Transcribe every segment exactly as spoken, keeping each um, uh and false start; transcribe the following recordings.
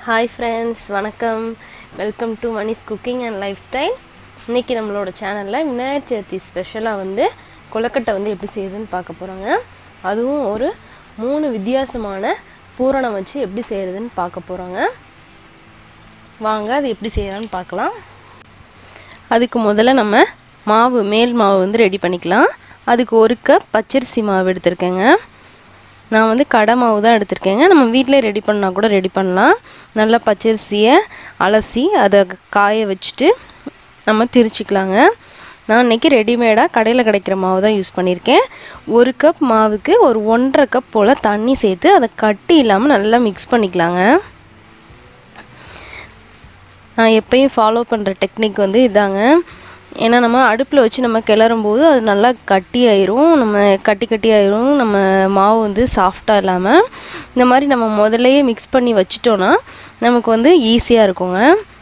Hi friends, வணக்கம். Welcome to Mani's Cooking and Lifestyle. இன்னைக்கு நம்மளோட சேனல்ல விநாயகர் சதுர்த்தி ஸ்பெஷலா வந்து கொழுக்கட்டை வந்து எப்படி செய்யறதுன்னு பார்க்க போறோங்க. அதுவும் ஒரு மூணு வித்தியாசமான பூரணம் வச்சு எப்படி செய்யறதுன்னு பார்க்க போறோங்க. வாங்க அது எப்படி செய்யலாம்னு பார்க்கலாம். அதுக்கு முதல்ல நம்ம மாவு மேல் மாவு வந்து ரெடி பண்ணிக்கலாம். அதுக்கு ஒரு கப் பச்சரிசி மாவு எடுத்துர்க்கேங்க. நான் வந்து கடை மாவு தான் எடுத்துர்க்கேங்க. நம்ம வீட்லயே ரெடி பண்ணா கூட ரெடி பண்ணலாம். நல்லா பச்சரிசியை அலசி அதை காய வச்சுட்டு நம்ம திரிச்சிக்கலாங்க. நான் இன்னைக்கு ரெடிமேடா கடையில் கிடைக்கிற மாவு தான் யூஸ் பண்ணியிருக்கேன். ஒரு கப் மாவுக்கு ஒரு ஒன்றரை கப் போல் தண்ணி சேர்த்து அதை கட்டி இல்லாமல் நல்லா மிக்ஸ் பண்ணிக்கலாங்க. நான் எப்பயும் ஃபாலோ பண்ணுற டெக்னிக் வந்து இதாங்க. ஏன்னா நம்ம அடுப்பில் வச்சு நம்ம கிளறும் போது அது நல்லா கட்டி ஆயிரும், நம்ம கட்டி கட்டி ஆயிரும், நம்ம மாவு வந்து சாஃப்டாக இல்லாமல். இந்த மாதிரி நம்ம முதல்லையே மிக்ஸ் பண்ணி வச்சிட்டோன்னா நமக்கு வந்து ஈஸியாக இருக்குங்க.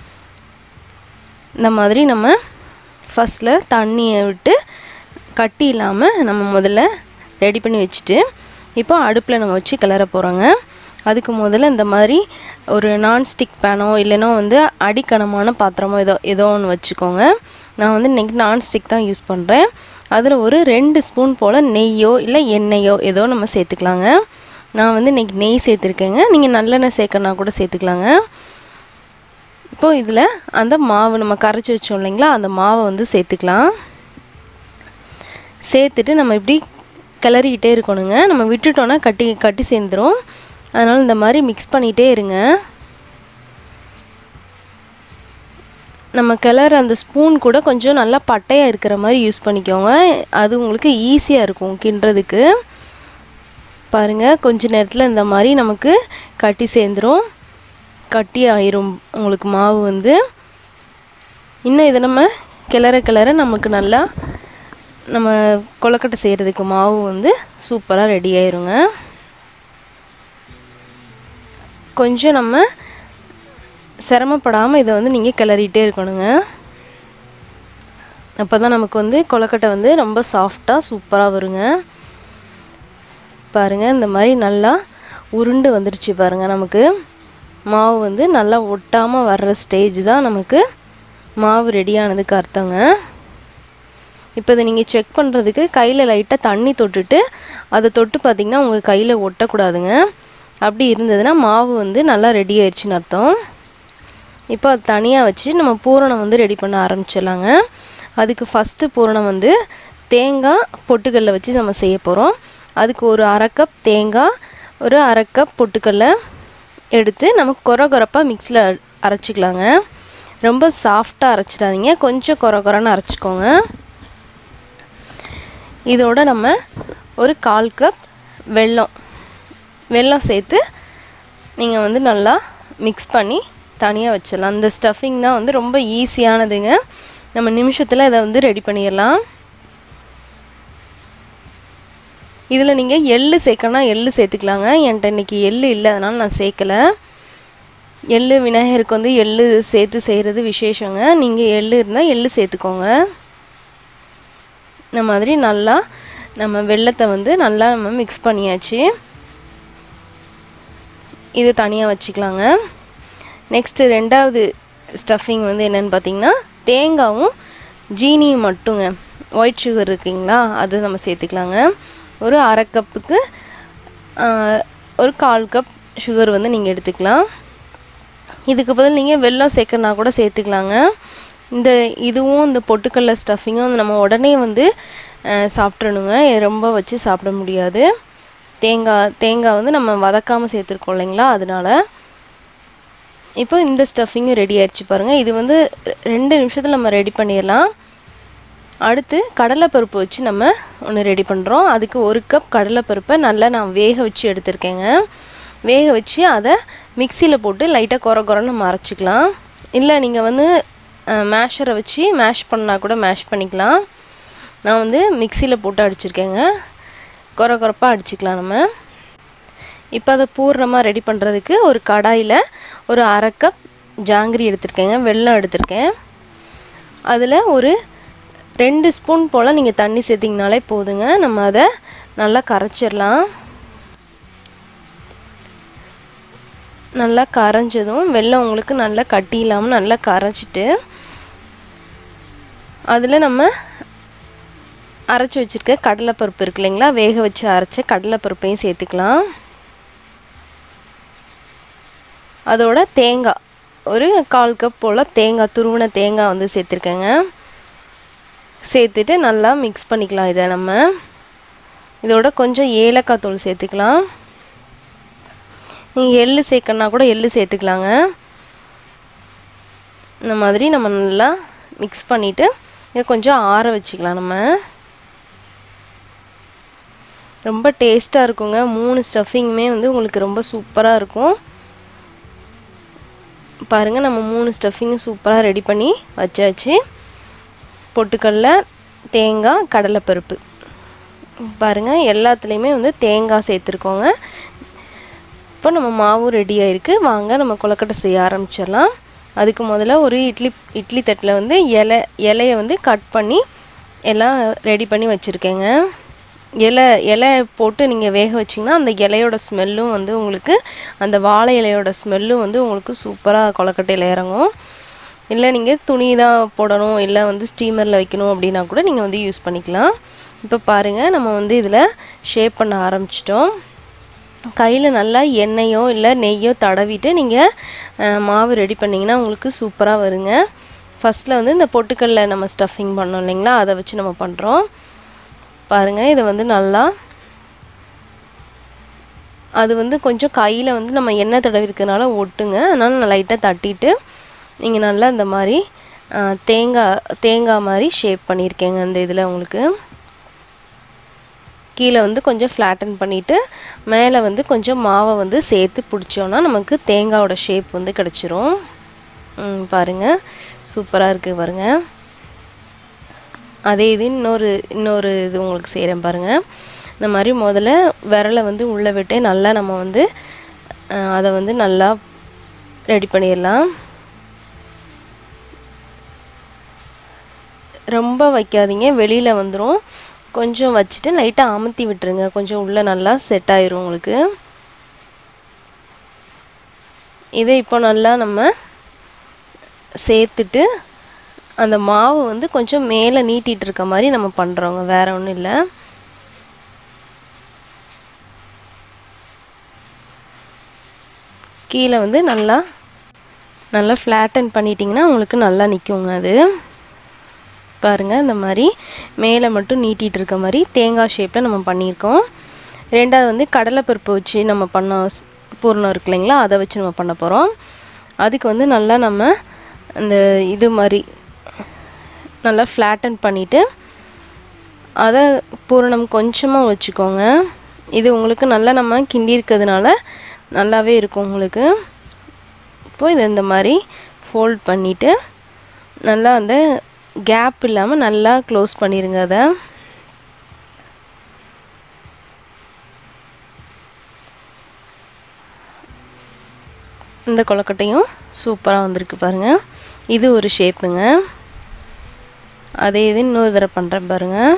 இந்த மாதிரி நம்ம ஃபஸ்ட்டில் தண்ணியை விட்டு கட்டி இல்லாமல் நம்ம முதல்ல ரெடி பண்ணி வச்சுட்டு இப்போ அடுப்பில் நம்ம வச்சு கிளற போகிறோங்க. அதுக்கு முதல்ல இந்த மாதிரி ஒரு நான்ஸ்டிக் பேனோ இல்லைன்னா வந்து அடிக்கனமான பாத்திரமோ ஏதோ ஏதோ ஒன்று வச்சுக்கோங்க. நான் வந்து இன்றைக்கி நான்ஸ்டிக் தான் யூஸ் பண்ணுறேன். அதில் ஒரு ரெண்டு ஸ்பூன் போல் நெய்யோ இல்லை எண்ணெயோ ஏதோ நம்ம சேர்த்துக்கலாங்க. நான் வந்து இன்றைக்கி நெய் சேர்த்துருக்கேங்க. நீங்கள் நல்லெண்ணெய் சேர்க்கணுன்னா கூட சேர்த்துக்கலாங்க. இப்போது இதில் அந்த மாவு நம்ம கரைச்சி வச்சோம் இல்லைங்களா, அந்த மாவை வந்து சேர்த்துக்கலாம். சேர்த்துட்டு நம்ம இப்படி கிளறிக்கிட்டே இருக்கணுங்க. நம்ம விட்டுட்டோன்னா கட்டி கட்டி சேர்ந்துடும். அதனால் இந்த மாதிரி மிக்ஸ் பண்ணிகிட்டே இருங்க. நம்ம கிளற அந்த ஸ்பூன் கூட கொஞ்சம் நல்லா பட்டையாக இருக்கிற மாதிரி யூஸ் பண்ணிக்கோங்க. அது உங்களுக்கு ஈஸியாக இருக்கும் கிண்டுறதுக்கு. பாருங்கள், கொஞ்ச நேரத்தில் இந்த மாதிரி நமக்கு கட்டி சேர்ந்துடும், கட்டி ஆயிரும் உங்களுக்கு மாவு வந்து. இன்னும் இதை நம்ம கிளற கிளற நமக்கு நல்லா நம்ம கொழுக்கட்டை செய்கிறதுக்கு மாவு வந்து சூப்பராக ரெடி ஆயிருங்க. கொஞ்சம் நம்ம சிரமப்படாமல் இதை வந்து நீங்கள் கிளறிட்டே இருக்கணுங்க. அப்போ தான் நமக்கு வந்து கொழுக்கட்டை வந்து ரொம்ப சாஃப்டாக சூப்பராக வருங்க. பாருங்கள், இந்த மாதிரி நல்லா உருண்டு வந்துருச்சு பாருங்கள். நமக்கு மாவு வந்து நல்லா ஒட்டாமல் வர்ற ஸ்டேஜ் தான் நமக்கு மாவு ரெடியானதுக்கு அர்த்தங்க. இப்போ இதை நீங்கள் செக் பண்ணுறதுக்கு கையில் லைட்டாக தண்ணி தொட்டுட்டு அதை தொட்டு பார்த்திங்கன்னா உங்கள் கையில் ஒட்டக்கூடாதுங்க. அப்படி இருந்ததுன்னா மாவு வந்து நல்லா ரெடி ஆயிடுச்சுன்னு அர்த்தம். இப்போ அது தனியாக வச்சு நம்ம பூரணம் வந்து ரெடி பண்ண ஆரம்பிச்சிடலாங்க. அதுக்கு ஃபஸ்ட்டு பூரணம் வந்து தேங்காய் பொட்டுக்கல்லை வச்சு நம்ம செய்ய போகிறோம். அதுக்கு ஒரு அரை கப் தேங்காய், ஒரு அரை கப் பொட்டுக்கல்லை எடுத்து நம்ம கொர கொரப்பாக மிக்ஸியில் அரைச்சிக்கலாங்க. ரொம்ப சாஃப்டாக அரைச்சிடாதீங்க, கொஞ்சம் கொர கொரன்னு அரைச்சிக்கோங்க. இதோட நம்ம ஒரு கால் கப் வெல்லம் வெல்லம் சேர்த்து நீங்கள் வந்து நல்லா மிக்ஸ் பண்ணி தனியாக வச்சிடலாம். இந்த ஸ்டஃபிங் தான் வந்து ரொம்ப ஈஸியானதுங்க. நம்ம நிமிஷத்தில் இதை வந்து ரெடி பண்ணிடலாம். இதில் நீங்கள் எள்ளு சேர்க்கணும்னா எள்ளு சேர்த்துக்கலாங்க. என்கிட்ட இன்றைக்கி எள்ளு இல்லை, அதனால் நான் சேர்க்கலை. எள்ளு விநாயகருக்கு வந்து எள்ளு சேர்த்து செய்கிறது விசேஷங்க. நீங்கள் எள்ளு இருந்தால் எள்ளு சேர்த்துக்கோங்க. இந்த மாதிரி நல்லா நம்ம வெல்லத்தை வந்து நல்லா நம்ம மிக்ஸ் பண்ணியாச்சு. இது தனியாக வச்சுக்கலாங்க. நெக்ஸ்ட்டு ரெண்டாவது ஸ்டஃபிங் வந்து என்னென்னு பார்த்திங்கன்னா தேங்காயும் ஜீனியும் மட்டுங்க. ஒயிட் சுகர் இருக்குங்களா, அது நம்ம சேர்த்துக்கலாங்க. ஒரு அரை கப்புக்கு ஒரு கால் கப் சுகர் வந்து நீங்கள் எடுத்துக்கலாம். இதுக்கு பதில் நீங்கள் வெல்லம் சேர்க்கறனா கூட சேர்த்துக்கலாங்க. இந்த இதுவும் இந்த பொட்டுக்கடலை ஸ்டஃபிங்கும் நம்ம உடனே வந்து சாப்பிட்றணுங்க. ரொம்ப வச்சு சாப்பிட முடியாது. தேங்காய் தேங்காய் வந்து நம்ம வதக்காமல் சேர்த்துருக்கோம் இல்லைங்களா, அதனால். இப்போ இந்த ஸ்டஃபிங்கும் ரெடி ஆகிடுச்சு பாருங்கள். இது வந்து ரெண்டு நிமிஷத்தில் நம்ம ரெடி பண்ணிடலாம். அடுத்து கடலைப்பருப்பு வச்சு நம்ம ஒன்று ரெடி பண்ணுறோம். அதுக்கு ஒரு கப் கடலைப்பருப்பை நல்லா நான் வேக வச்சு எடுத்துருக்கேங்க. வேக வச்சு அதை மிக்சியில் போட்டு லைட்டாக கொர கொரன்னு நம்ம அரைச்சிக்கலாம். இல்லை நீங்கள் வந்து மேஷரை வச்சு மேஷ் பண்ணால் கூட மேஷ் பண்ணிக்கலாம். நான் வந்து மிக்சியில் போட்டு அடிச்சிருக்கேங்க. கொர கொரப்பாக அடிச்சுக்கலாம் நம்ம. இப்போ அதை பூர்ணமாக ரெடி பண்ணுறதுக்கு ஒரு கடாயில் ஒரு அரை கப் ஜாங்கிரி எடுத்துருக்கேங்க, வெல்லம் எடுத்துருக்கேன். அதில் ஒரு ரெண்டு ஸ்பூன் போல் நீங்கள் தண்ணி சேர்த்திங்கனாலே போதுங்க. நம்ம அதை நல்லா கரைச்சிடலாம். நல்லா கரைஞ்சதும் வெல்லம் உங்களுக்கு நல்லா கட்டி இல்லாமல் நல்லா கரைச்சிட்டு அதில் நம்ம அரைச்சி வச்சுருக்க கடலைப்பருப்பு இருக்கு இல்லைங்களா, வேக வச்சு அரைச்ச கடலைப்பருப்பையும் சேர்த்துக்கலாம். அதோட தேங்காய் ஒரு கால் கப் போல் தேங்காய் துருவின தேங்காய் வந்து சேர்த்துருக்கேங்க. சேர்த்துட்டு நல்லா மிக்ஸ் பண்ணிக்கலாம். இதை நம்ம இதோட கொஞ்சம் ஏலக்காய் தூள் சேர்த்துக்கலாம். நீங்கள் எள்ளு சேர்க்கணுன்னா கூட எள்ளு சேர்த்துக்கலாங்க. இந்த மாதிரி நம்ம நல்லா மிக்ஸ் பண்ணிவிட்டு இதை கொஞ்சம் ஆற வச்சுக்கலாம். நம்ம ரொம்ப டேஸ்ட்டாக இருக்குங்க. மூணு ஸ்டஃபிங்குமே வந்து உங்களுக்கு ரொம்ப சூப்பராக இருக்கும். பாருங்கள், நம்ம மூணு ஸ்டஃபிங்கும் சூப்பராக ரெடி பண்ணி வச்சாச்சு. பொட்டுக்கடலை, தேங்காய், கடலைப்பருப்பு. பாருங்கள், எல்லாத்துலேயுமே வந்து தேங்காய் சேர்த்துருக்கோங்க. இப்போ நம்ம மாவும் ரெடி ஆகிருக்கு. வாங்க நம்ம கொழுக்கட்டை செய்ய ஆரம்பிச்சிடலாம். அதுக்கு முதல்ல ஒரு இட்லி இட்லி தட்டில் வந்து இலை இலையை வந்து கட் பண்ணி எல்லாம் ரெடி பண்ணி வச்சுருக்கேங்க. இலை இலை போட்டு நீங்கள் வேக வச்சிங்கன்னா அந்த இலையோட ஸ்மெல்லும் வந்து உங்களுக்கு அந்த வாழை இலையோட ஸ்மெல்லும் வந்து உங்களுக்கு சூப்பராக கொழுக்கட்டையில் இறங்கும். இல்லை நீங்கள் துணி தான் போடணும், இல்லை வந்து ஸ்டீமரில் வைக்கணும் அப்படின்னா கூட நீங்கள் வந்து யூஸ் பண்ணிக்கலாம். இப்போ பாருங்கள், நம்ம வந்து இதில் ஷேப் பண்ண ஆரம்பிச்சிட்டோம். கையில் நல்லா எண்ணெயோ இல்லை நெய்யோ தடவிட்டு நீங்கள் மாவு ரெடி பண்ணிங்கன்னா உங்களுக்கு சூப்பராக வருங்க. ஃபஸ்ட்டில் வந்து இந்த பொட்டுக்கல்ல நம்ம ஸ்டஃபிங் பண்ணோம் இல்லைங்களா, அதை வச்சு நம்ம பண்ணுறோம். பாருங்கள், இதை வந்து நல்லா அது வந்து கொஞ்சம் கையில் வந்து நம்ம எண்ணெய் தடவி இருக்கிறதுனால ஒட்டுங்க. அதனால் நான் லைட்டாக தட்டிட்டு நீங்கள் நல்லா இந்த மாதிரி தேங்காய் தேங்காய் மாதிரி ஷேப் பண்ணியிருக்கேங்க. அந்த இதில் உங்களுக்கு கீழே வந்து கொஞ்சம் ஃப்ளாட்டன் பண்ணிவிட்டு மேலே வந்து கொஞ்சம் மாவை வந்து சேர்த்து பிடிச்சோன்னா நமக்கு தேங்காயோட ஷேப் வந்து கிடச்சிரும். பாருங்கள், சூப்பராக இருக்குது பாருங்கள். அதே இது இன்னொரு இன்னொரு இது உங்களுக்கு செய்கிறேன் பாருங்கள். இந்த மாதிரி முதல்ல விரலை வந்து உள்ளே விட்டு நல்லா நம்ம வந்து அதை வந்து நல்லா ரெடி பண்ணிடலாம். ரொம்ப வைக்காதீங்க, வெளியில் வந்துடும். கொஞ்சம் வச்சுட்டு லைட்டாக அமுத்தி விட்டுருங்க, கொஞ்சம் உள்ளே நல்லா செட் ஆயிரும் உங்களுக்கு. இதை இப்போ நல்லா நம்ம சேர்த்துட்டு அந்த மாவு வந்து கொஞ்சம் மேலே நீட்டிகிட்டு இருக்க மாதிரி நம்ம பண்ணுறோங்க, வேறு ஒன்றும் இல்லை. கீழே வந்து நல்லா நல்லா ஃப்ளாட்டன் பண்ணிட்டிங்கன்னா உங்களுக்கு நல்லா நிற்குங்க. அது பாருங்கள், இந்த மாதிரி மேலே மட்டும் நீட்டிகிட்டு இருக்க மாதிரி தேங்காய் ஷேப்பில் நம்ம பண்ணியிருக்கோம். ரெண்டாவது வந்து கடலைப்பருப்பு வச்சு நம்ம பண்ண பூர்ணம் இருக்கு இல்லைங்களா, அதை வச்சு நம்ம பண்ண போகிறோம். அதுக்கு வந்து நல்லா நம்ம இந்த இது மாதிரி நல்லா ஃப்ளாட்டன் பண்ணிவிட்டு அதை பூரணம் கொஞ்சமாக வச்சுக்கோங்க. இது உங்களுக்கு நல்லா நம்ம கிண்டி இருக்கிறதுனால நல்லாவே இருக்கும் உங்களுக்கு. இப்போது இதை இந்த மாதிரி ஃபோல்ட் பண்ணிவிட்டு நல்லா அந்த கேப் இல்லாமல் நல்லா க்ளோஸ் பண்ணிடுங்க. அதை இந்த கொழுக்கட்டையும் சூப்பராக வந்திருக்கு பாருங்கள். இது ஒரு ஷேப்புங்க. அதே இது இன்னொரு தடவை பண்ணுறேன் பாருங்கள்.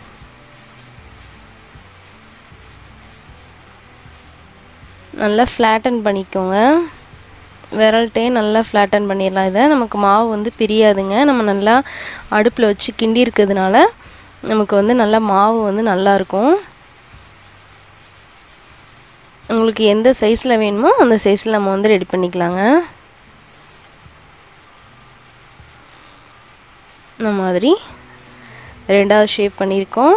நல்லா ஃப்ளாட்டன் பண்ணிக்கோங்க, விரல்ட்டே நல்லா ஃப்ளாட்டன் பண்ணிடலாம். இதை நமக்கு மாவு வந்து பிரியாதுங்க. நம்ம நல்லா அடுப்பில் வச்சு கிண்டி இருக்கிறதுனால நமக்கு வந்து நல்லா மாவு வந்து நல்லாயிருக்கும். உங்களுக்கு எந்த சைஸில் வேணுமோ அந்த சைஸில் நம்ம வந்து ரெடி பண்ணிக்கலாங்க. இந்த மாதிரி ரெண்டாவது ஷேப் பண்ணியிருக்கோம்.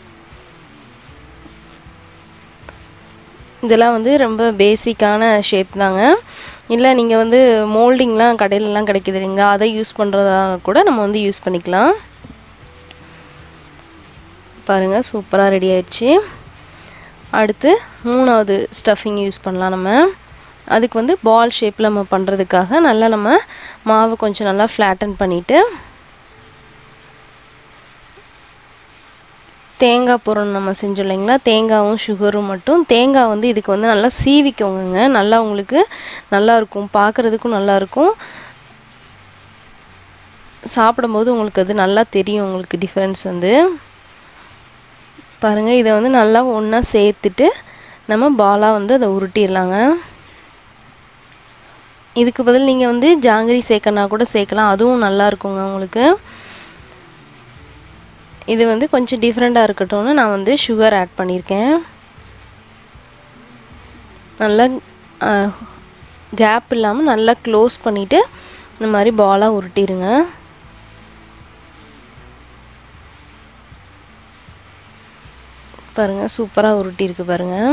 இதெல்லாம் வந்து ரொம்ப பேசிக்கான ஷேப் தாங்க. இல்லை நீங்கள் வந்து மோல்டிங்லாம் கடையிலலாம் கிடைக்கிது இல்லைங்களா, அதை யூஸ் பண்ணுறதா கூட நம்ம வந்து யூஸ் பண்ணிக்கலாம். பாருங்கள், சூப்பராக ரெடி ஆயிடுச்சு. அடுத்து மூணாவது ஸ்டஃபிங் யூஸ் பண்ணலாம் நம்ம. அதுக்கு வந்து பால் ஷேப்பில் நம்ம பண்ணுறதுக்காக நல்லா நம்ம மாவு கொஞ்சம் நல்லா ஃப்ளாட்டன் பண்ணிவிட்டு தேங்காய் பூரணம் நம்ம செஞ்சோம் இல்லைங்களா, தேங்காயும் சுகரும் மட்டும். தேங்காய் வந்து இதுக்கு வந்து நல்லா சீவிக்கோங்க, நல்லா உங்களுக்கு நல்லாயிருக்கும், பார்க்குறதுக்கும் நல்லாயிருக்கும், சாப்பிடும்போது உங்களுக்கு அது நல்லா தெரியும் உங்களுக்கு டிஃப்ரென்ஸ் வந்து. பாருங்கள், இதை வந்து நல்லா ஒன்றா சேர்த்துட்டு நம்ம பாலாக வந்து அதை உருட்டிடலாங்க. இதுக்கு பதில் நீங்கள் வந்து ஜாங்கிரி சேர்க்கனா கூட சேர்க்கலாம், அதுவும் நல்லா இருக்குங்க உங்களுக்கு. இது வந்து கொஞ்சம் டிஃப்ரெண்ட்டாக இருக்கட்டும்னு நான் வந்து சுகர் ஆட் பண்ணியிருக்கேன். நல்லா கேப் இல்லாமல் நல்லா க்ளோஸ் பண்ணிவிட்டு இந்த மாதிரி பாலாக உருட்டிடுங்க. பாருங்கள் சூப்பராக உருட்டியிருக்கு பாருங்கள்.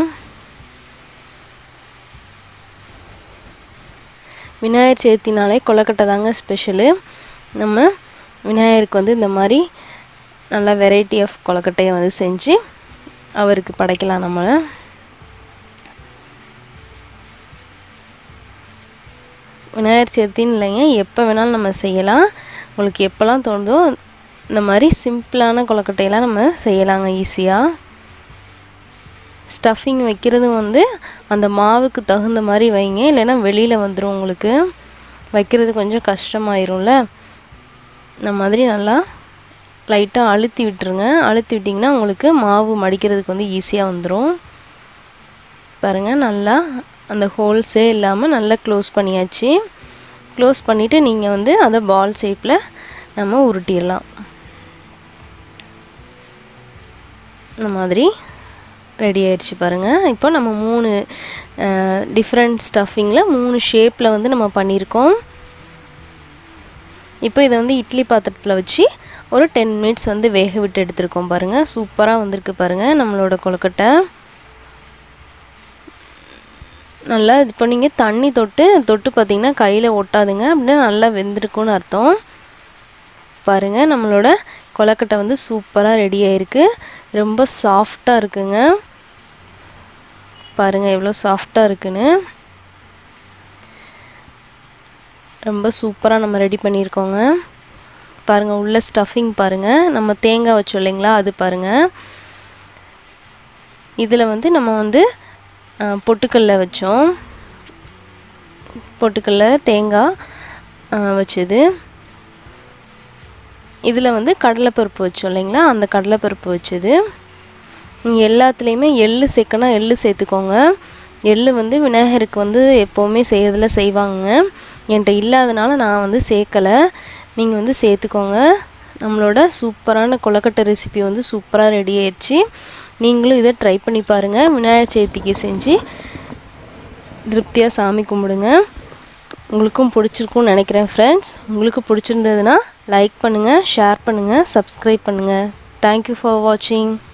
விநாயகர் சதுர்த்தினாலே கொழுக்கட்டை தாங்க ஸ்பெஷலு. நம்ம விநாயகருக்கு வந்து இந்த மாதிரி நல்லா வெரைட்டி ஆஃப் கொழுக்கட்டையை வந்து செஞ்சு அவருக்கு படைக்கலாம். நம்மளை விநாயகர் சதுர்த்தின்னு இல்லைங்க, எப்போ வேணாலும் நம்ம செய்யலாம். உங்களுக்கு எப்போல்லாம் தோணுதோ இந்த மாதிரி சிம்பிளான கொழுக்கட்டையெல்லாம் நம்ம செய்யலாங்க ஈஸியாக. ஸ்டஃபிங் வைக்கிறது வந்து அந்த மாவுக்கு தகுந்த மாதிரி வைங்க, இல்லைன்னா வெளியில் வந்துடும் உங்களுக்கு, வைக்கிறது கொஞ்சம் கஷ்டமாயிரும்ல. இந்த மாதிரி நல்லா லைட்டாக அழுத்தி விட்டுருங்க. அழுத்தி விட்டிங்கன்னா உங்களுக்கு மாவு மடிக்கிறதுக்கு வந்து ஈஸியாக வந்துடும். பாருங்கள் நல்லா அந்த ஹோல்ஸே இல்லாமல் நல்லா க்ளோஸ் பண்ணியாச்சு. க்ளோஸ் பண்ணிவிட்டு நீங்கள் வந்து அதை பால் ஷேப்பில் நம்ம உருட்டிடலாம். இந்த மாதிரி ரெடி ஆயிடுச்சு பாருங்கள். இப்போ நம்ம மூணு டிஃப்ரெண்ட் ஸ்டஃபிங்கில் மூணு ஷேப்பில் வந்து நம்ம பண்ணியிருக்கோம். இப்போ இதை வந்து இட்லி பாத்திரத்தில் வச்சு ஒரு டென் மினிட்ஸ் வந்து வேக விட்டு எடுத்துருக்கோம் பாருங்கள். சூப்பராக வந்திருக்கு பாருங்கள் நம்மளோட கொழுக்கட்டை. நல்லா இப்போ நீங்கள் தண்ணி தொட்டு தொட்டு பார்த்திங்கன்னா கையில் ஒட்டாதுங்க, அப்படின்னா நல்லா வெந்திருக்குன்னு அர்த்தம். பாருங்கள் நம்மளோட கொழுக்கட்டை வந்து சூப்பராக ரெடி ஆகிருக்கு. ரொம்ப சாஃப்டாக இருக்குங்க. பாருங்கள் எவ்வளோ சாஃப்டாக இருக்குன்னு. ரொம்ப சூப்பராக நம்ம ரெடி பண்ணியிருக்கோங்க. பாருங்கள் உள்ள ஸ்டஃபிங் பாருங்கள், நம்ம தேங்காய் வச்சோம் இல்லைங்களா அது பாருங்கள். இதில் வந்து நம்ம வந்து பொட்டுக்கல்ல வச்சோம், பொட்டுக்கல்ல தேங்காய் வச்சது. இதில் வந்து கடலைப்பருப்பு வச்சோம் இல்லைங்களா, அந்த கடலைப்பருப்பு வச்சது. நீங்கள் எல்லாத்துலேயுமே எள்ளு சேர்க்கணும், எள்ளு சேர்த்துக்கோங்க. எள்ளு வந்து விநாயகருக்கு வந்து எப்போவுமே செய்கிறதுல செய்வாங்க. என்கிட்ட இல்லாதனால நான் வந்து சேர்க்கலை, நீங்கள் வந்து சேர்த்துக்கோங்க. நம்மளோட சூப்பரான கொழுக்கட்டை ரெசிபி வந்து சூப்பராக ரெடி ஆயிடுச்சு. நீங்களும் இதை ட்ரை பண்ணி பாருங்கள். விநாயகர் சதுர்த்திக்கு செஞ்சு திருப்தியாக சாமி கும்பிடுங்க. உங்களுக்கும் பிடிச்சிருக்கும்னு நினைக்கிறேன் ஃப்ரெண்ட்ஸ். உங்களுக்கு பிடிச்சிருந்ததுன்னா லைக் பண்ணுங்கள், ஷேர் பண்ணுங்கள், சப்ஸ்கிரைப் பண்ணுங்கள். தேங்க்யூ ஃபார் வாட்சிங்.